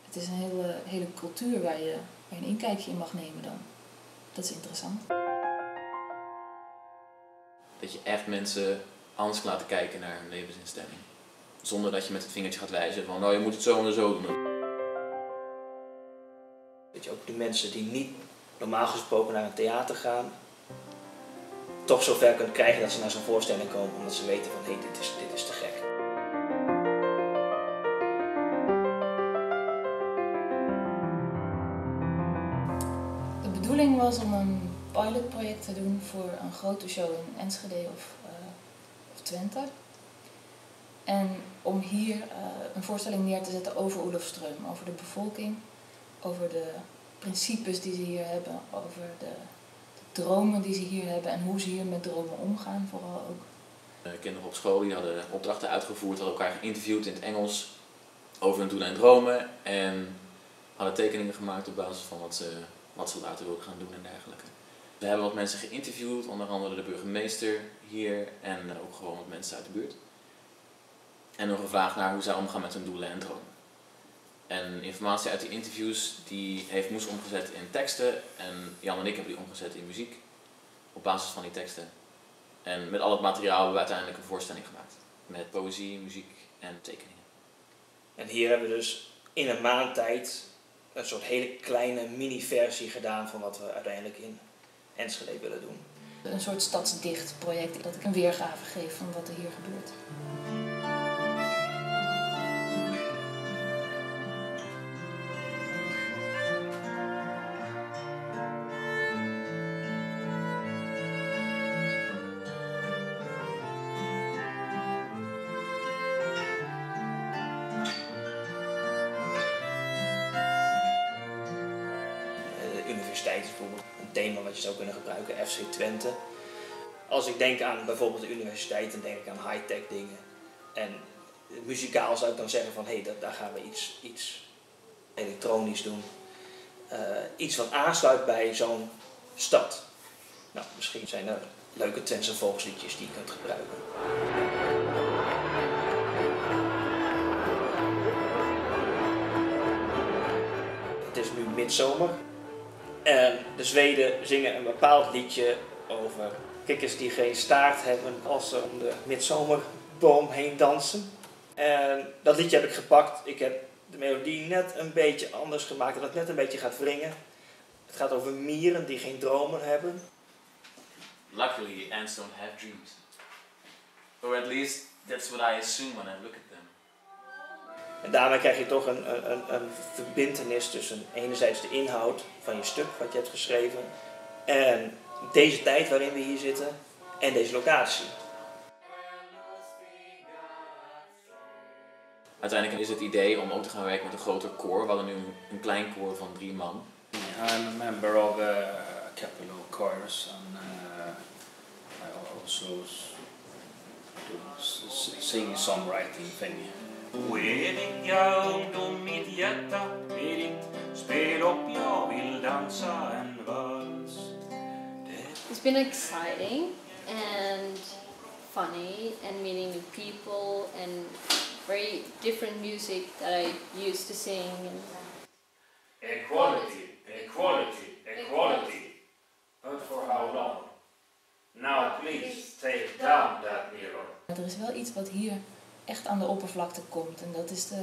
Het is een hele cultuur waar je een inkijkje in mag nemen dan. Dat is interessant. Dat je echt mensen anders kan laten kijken naar hun levensinstelling. Zonder dat je met het vingertje gaat wijzen van, nou je moet het zo en zo doen. Dat je ook die mensen die niet normaal gesproken naar een theater gaan, toch zover kunt krijgen dat ze naar zo'n voorstelling komen, omdat ze weten van, hé, dit is te gek. De bedoeling was om een pilotproject te doen voor een grote show in Enschede of Twente. En om hier een voorstelling neer te zetten over Olofström, over de bevolking, over de principes die ze hier hebben, over de dromen die ze hier hebben en hoe ze hier met dromen omgaan vooral ook. Kinderen op school die hadden opdrachten uitgevoerd, hadden elkaar geïnterviewd in het Engels over hun doelen en dromen en hadden tekeningen gemaakt op basis van wat ze later wilden gaan doen en dergelijke. We hebben wat mensen geïnterviewd, onder andere de burgemeester hier en ook gewoon wat mensen uit de buurt. En nog gevraagd naar hoe zij omgaan met hun doelen en dromen. En informatie uit die interviews die heeft Moes omgezet in teksten en Jan en ik hebben die omgezet in muziek op basis van die teksten. En met al het materiaal hebben we uiteindelijk een voorstelling gemaakt. Met poëzie, muziek en tekeningen. En hier hebben we dus in een maand tijd een soort hele kleine mini-versie gedaan van wat we uiteindelijk in Enschede willen doen. Een soort stadsdicht project dat ik een weergave geef van wat er hier gebeurt. Universiteit is bijvoorbeeld een thema wat je zou kunnen gebruiken, FC Twente. Als ik denk aan bijvoorbeeld de universiteit, dan denk ik aan high-tech dingen. En muzikaal zou ik dan zeggen van, hé, daar gaan we iets elektronisch doen. Iets wat aansluit bij zo'n stad. Nou, misschien zijn er leuke Twentse volksliedjes die je kunt gebruiken. Het is nu midzomer. En de Zweden zingen een bepaald liedje over kikkers die geen staart hebben als ze om de midzomerboom heen dansen. En dat liedje heb ik gepakt. Ik heb de melodie net een beetje anders gemaakt, dat het net een beetje gaat wringen. Het gaat over mieren die geen dromen hebben. Luckily, ants don't have dreams. Or at least that's what I assume when I look at them. En daarmee krijg je toch een verbintenis tussen enerzijds de inhoud van je stuk wat je hebt geschreven en deze tijd waarin we hier zitten en deze locatie. Uiteindelijk is het idee om ook te gaan werken met een groter koor. We hadden nu een klein koor van 3 man. I'm a member of a couple of choirs and I also do sing-songwriting thing. Oeniga ungdom, mitt hjärta är ditt. Spel upp, jag vill dansa en vals. It's been exciting and funny and meeting new people and very different music that I used to sing. Equality, equality, equality. But for how long? Now please take down that mirror. Er is wel iets wat hier echt aan de oppervlakte komt en dat is de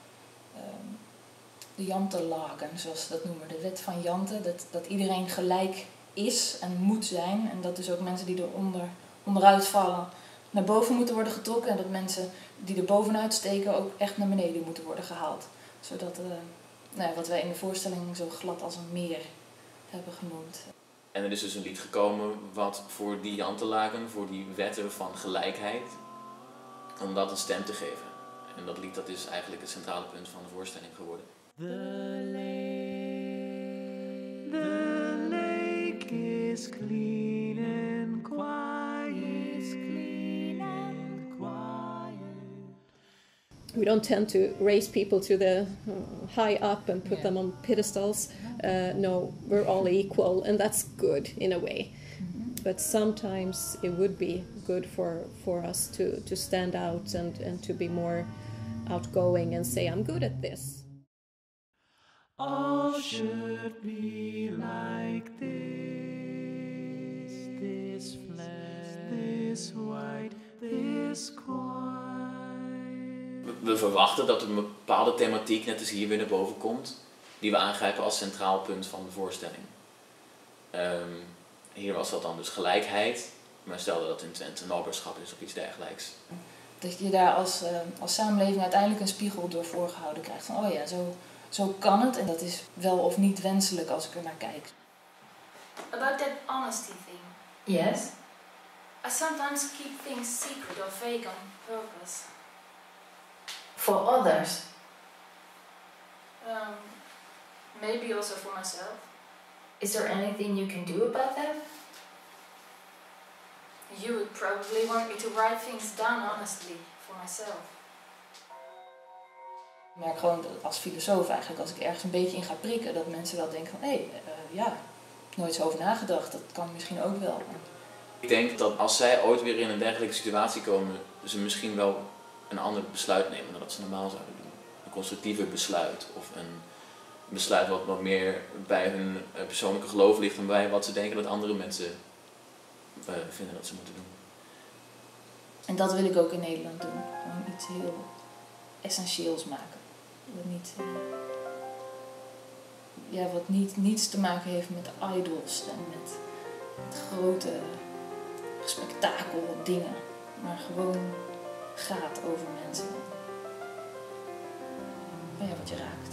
Jantelagen, zoals ze dat noemen. De wet van Jante, dat iedereen gelijk is en moet zijn en dat dus ook mensen die onderuit vallen naar boven moeten worden getrokken en dat mensen die er bovenuit steken ook echt naar beneden moeten worden gehaald. Zodat wat wij in de voorstelling zo glad als een meer hebben genoemd. En er is dus een lied gekomen wat voor die Jantelagen, voor die wetten van gelijkheid, om dat een stem te geven. En dat lied dat is eigenlijk het centrale punt van de voorstelling geworden. The lake is clean and quiet. We don't tend to raise people to the high up and put them on pedestals. No, we're all equal, and that's good in a way. But sometimes it would be good for us to stand out and to be more outgoing and say, I'm good at this. all should be like this. This flat, this white, this quiet. We verwachten dat er een bepaalde thematiek, net als hier weer naar boven komt, die we aangrijpen als centraal punt van de voorstelling. Hier was dat dan dus gelijkheid, maar stel dat in Twente naaberschap is of iets dergelijks. Dat je daar als samenleving uiteindelijk een spiegel door voorgehouden krijgt. Van oh ja, zo kan het en dat is wel of niet wenselijk als ik er naar kijk. About that honesty thing. Yes? I sometimes keep things secret or vague on purpose. For others? Maybe also for myself. Is there anything you can do about that? You would probably want me to write things down honestly for myself. Ik merk gewoon als filosoof eigenlijk, als ik ergens een beetje in ga prikken, dat mensen wel denken van ja, nooit zo over nagedacht, dat kan misschien ook wel. Ik denk dat als zij ooit weer in een dergelijke situatie komen, ze misschien wel een ander besluit nemen dan dat ze normaal zouden doen. Een constructiever besluit of een besluit wat meer bij hun persoonlijke geloof ligt dan bij wat ze denken dat andere mensen vinden dat ze moeten doen. En dat wil ik ook in Nederland doen. Gewoon iets heel essentieels maken. Wat niets te maken heeft met idols en met grote spektakel dingen. Maar gewoon gaat over mensen. En wat je raakt.